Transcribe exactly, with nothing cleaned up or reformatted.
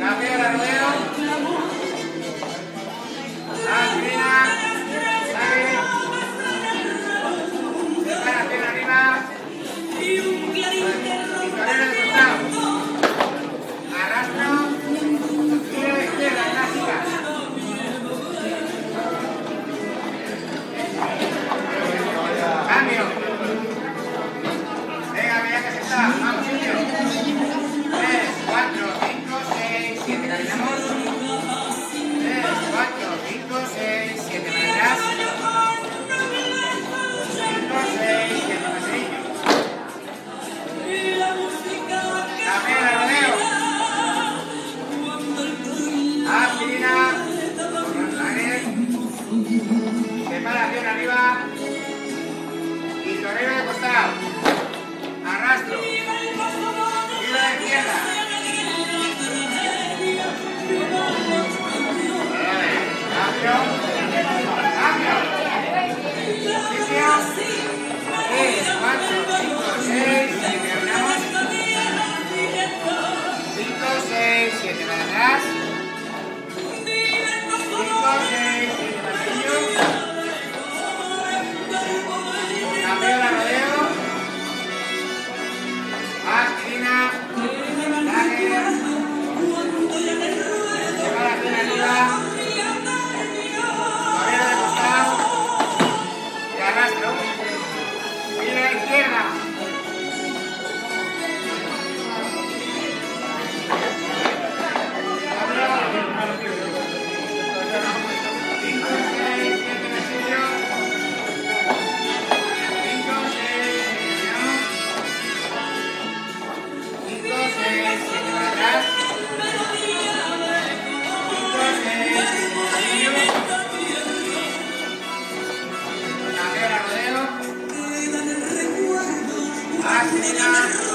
Cambio de rodeo. Aspirina. Sale. Separación arriba. Pintorero de costado. Arrastro. Giro de izquierda, clásica. Cambio. Venga, mira que se está. Vamos, sitio. tres, cuatro, cinco, seis, siete. Caminamos. tres, cuatro, cinco, seis, siete. Para atrás. cinco, seis, siete. Paseillo. Cambio de rodeo. Aspirina. Separación arriba. Y torero de costado. Arrastro. Giro de izquierda. Cambio. Cambio. Sitio. tres, cuatro, cinco, seis, siete. Terminamos. cinco, seis, siete. Para atrás. cinco, seis, siete. Pasillo. Cambio de rodeo. Aspirina. Dale. Separación arriba. Torero de costado. Y arrastro. Giro a izquierda. cinco, seis, siete. Pasillo. cinco, seis, siete para atrás. cinco, seis, siete, cambio de rodeo. Aspirina.